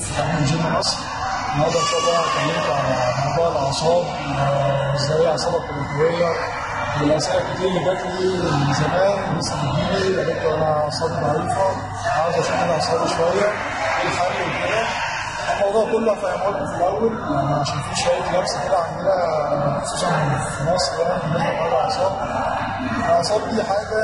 في تمرين جيم مصر. النهارده ان شاء الله هكلمكم على موضوع الاعصاب وازاي اعصابك بتتغير، والاسئله كتير اللي جات لي من زمان لسه بتجيلي يا دكتور انا اعصابي ضعيفه عاوز اشد اعصابي شويه، ايه الحل وكده. الموضوع كله هفهمه لكم في الاول عشان في شويه لبس كده عندنا خصوصا في مصر يعني بالنسبه للاعصاب. الاعصاب دي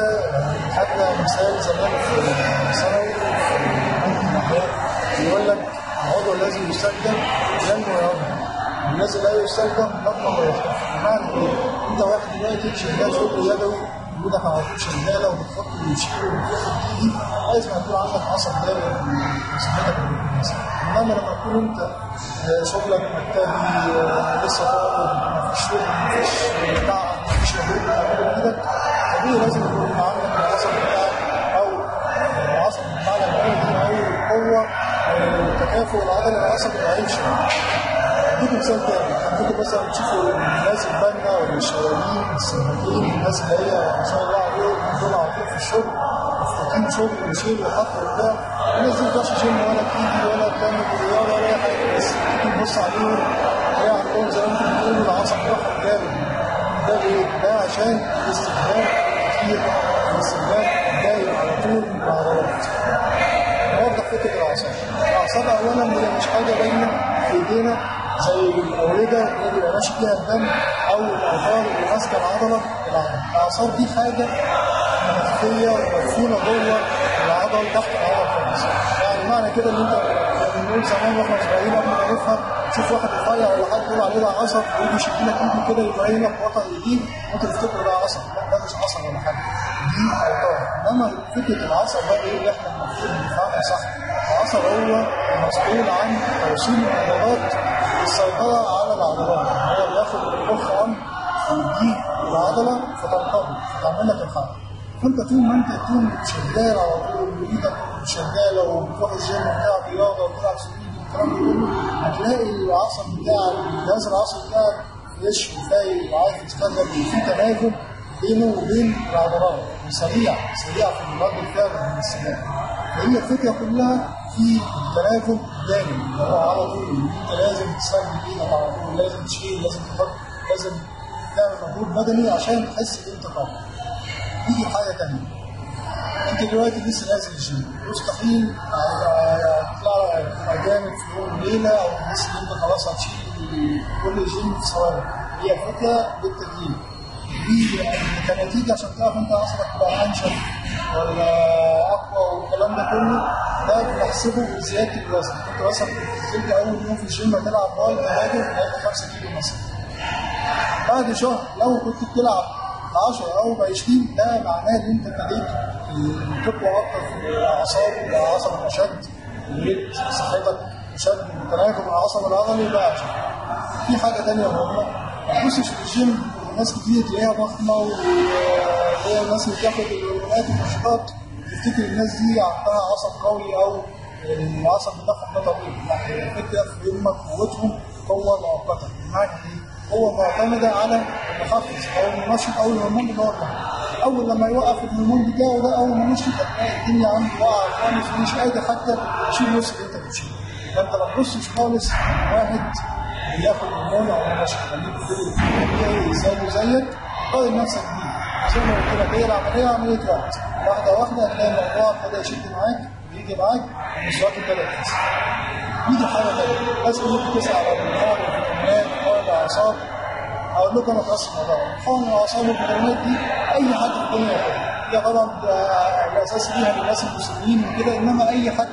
حاجه مثال زمان في ثانوي في ماده الاحياء يقول لك العضو الذي يستخدم ينمو ويعظم، والذي لا يستخدم يطمع ويختفي. بمعنى ايه؟ انت واحد دلوقتي شغال شغل يدوي ايدك على طول شغاله وبتحط وتشيل وبتروح وتيجي، لازم يكون عندك عصب داير لصحتك كويسه. انما لما تكون انت شغلك مكتبي لسه طالب مفيش شغل مفيش تعب مفيش مجهود بتعمله بايدك، طبيعي لازم يكون عندك العصب بتاعك او العصب بمعنى البلدي او القوه تكافؤ العضلي العصبي ضعيف شويه. اديك مثال تاني، عندكم مثلا تشوفوا الناس البنا والشغالين السماكين، الناس اللي هي ما شاء الله عليهم دول على طول في الشغل مفتوحين شغل وشيل وحط وبتاع، الناس دي ما بتعرفش جيم ولا بتيجي ولا بتعمل رياضه ولا اي حاجه، بس تيجي تبص عليهم هي عندهم زي ما انتم بتقولوا العصب بتاعهم جامد. ده ليه؟ ده عشان الاستخدام كتير، الاستخدام دايم على طول من العضلات. نوضح فكره الاعصاب. الاعصاب اولا هي مش حاجه باينه في ايدينا زي الاورده اللي بيبقى ماشي فيها الدم او الاوتار اللي ماسكه العضله. الاعصاب دي حاجه مخفيه ومدفونه جوه العضل تحت العضله خالص. يعني معنى كده ان انت بنقول زمان واحنا صغيرين قبل ما نفهم تشوف واحد رفيع ولا حد يقول عليه ده عصب ويجي يشد لك ايده كده يبين لك وطأ ايديه ممكن تفتكر ده عصب، لا ده مش عصب ولا حاجه، دي اوتار. انما فكره العصب بقى ايه اللي احنا المفروض نفهمها صح؟ العصب هو المسؤول عن توصيل العضلات والسيطره على العضلات، هو بياخد المخ امر ويديه العضله فتنقبض فتعمل لك الحركه. فانت طول ما انت تكون شغال على طول وايدك شغاله وبتروح الجيم وبتلعب رياضه وبتلعب سبيد والكلام ده كله، هتلاقي العصب بتاعك الجهاز العصبي بتاعك فريش وفايق وعارف يشتغل وفي تناغم بينه وبين العضلات وسريع في رد الفعل من السماء. فهي الفكره كلها في تناغم دائم، هو على طول انت لازم تستخدم ايدك على طول، لازم تشيل، لازم تحط، لازم تعمل مجهود بدني عشان تحس ان انت قوي. دي حاجه ثانيه. انت دلوقتي لسه نازل الجيم، مستحيل تطلع جامد في يوم وليله او تحس ان انت خلاص هتشيل كل الجيم في ثواني. هي فكره بالتدريب. دي كنتيجه عشان تعرف انت عصبك تبقى انشف ولا اقوى والكلام ده كله، ده بنحسبه بزياده الوزن. انت مثلا نزلت اول يوم في الجيم هتلعب باي تهاجم هيبقى 5 كيلو مثلا. بعد شهر لو كنت بتلعب 10 او ب 20 ده معناه ان انت ابتديت تقوى اكتر في الاعصاب وعصبك اشد وصحتك اشد وتناغم العصب العضلي بقى اشد. في حاجه ثانيه مهمه، ما تبصش في الجيم ناس كتير تلاقيها ضخمه وهي الناس اللي بتاخد الهرمونات والنشاطات تفتكر الناس دي عندها عصب قوي او العصب بتاعهم ده طويل. لا، الفكره في هم قوتهم قوه مؤقته. بمعنى ايه؟ هو معتمده على المحفز او المنشط او الهرمون اللي هو اول لما يوقف الهرمون بتاعه ده او منشط هتلاقي الدنيا عنده واقعه خالص ومش قادر حتى تشيل نص اللي انت بتشيله. فانت ما تبصش خالص واحد بياخد هرمون او منشط خليك طبيعي زيه زيك قارن نفسك بيه. زي ما قلت لك هي العمليه عمليه وقت، واحده هتلاقي الموضوع ابتدى يشد معاك ويجي معاك ومستواك ابتدى يتحسن. دي حاجه ثانيه، الناس كلها بتسال على الهرمونات والفيتامينات والاعصاب. هقول لكم انا في الموضوع حقن الاعصاب والفيتامينات دي اي حد في الدنيا ياخدها، هي طبعا الاساس ليها للناس المسلمين وكده، انما اي حد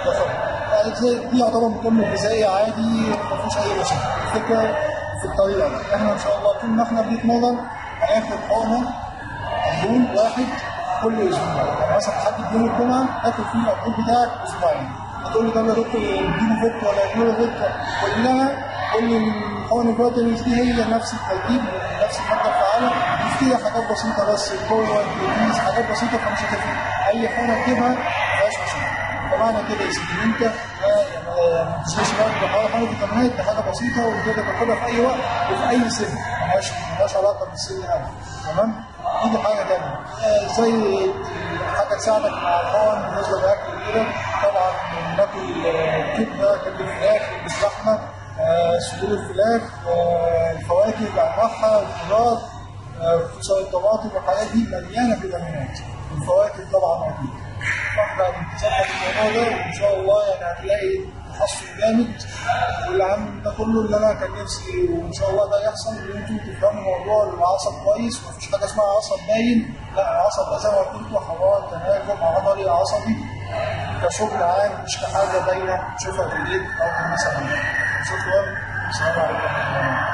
ياخدها. دي يعتبر مكمل غذائي عادي ما فيهوش اي مشاكل. الفكره في الطريقه دي، احنا ان شاء الله طول ما احنا بنتمرن هناخد حقنه دهون واحد كل اسبوع. يعني مثلا لحد يوم الجمعه تاخد فيه الدهون بتاعك اسبوعين. هتقول لي طب يا دكتور اديني فكره ولا اديني فكره كلها، كل الحقن الفيتامينز دي هي نفس التركيب نفس الماده الفعاله، فيها حاجات بسيطه بس القوه التركيز حاجات بسيطه فمش هتفرق. اي حقنه تجيبها ما فيهاش مشاكل. فمعنى كده يا سيدي ان انت ما تنساش برضه حقن الفيتامينات دي حاجه بسيطه وتقدر تاخدها في اي وقت وفي اي سن، مالهاش علاقه بالسن ابدا. تمام؟ دي حاجه ثانيه. زي حاجه تساعدك مع الهون بالنسبه للاكل وكده. طبعا بناكل كبده، كبده فراخ، كبده لحمه، صدور الفراخ، الفواكه بانواعها، الخضار، خصوصا الطماطم والحاجات دي مليانه فيتامينات، والفواكه طبعا اكيد. فاحنا بنظبط الموضوع ده وان شاء الله يعني هتلاقي تحسن جامد. والعام ده كله اللي انا كان نفسي وان شاء الله ده يحصل، ان انتوا تفهموا موضوع العصب كويس. ومفيش حاجه اسمها عصب باين، لا العصب ده زي ما قلت لكم حوار تناغم عضلي عصبي كشغل عام، مش كحاجه باينه تشوفها في البيت او مثلا. شكرا، السلام عليكم.